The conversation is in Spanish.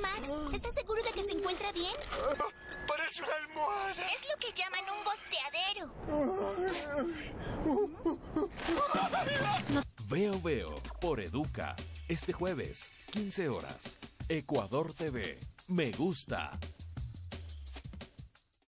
Max? ¿Estás seguro de que se encuentra bien? ¡Parece una almohada! Es lo que llaman un bosteadero. Veo por Educa. Este jueves, 15 horas. Ecuador TV. Me gusta.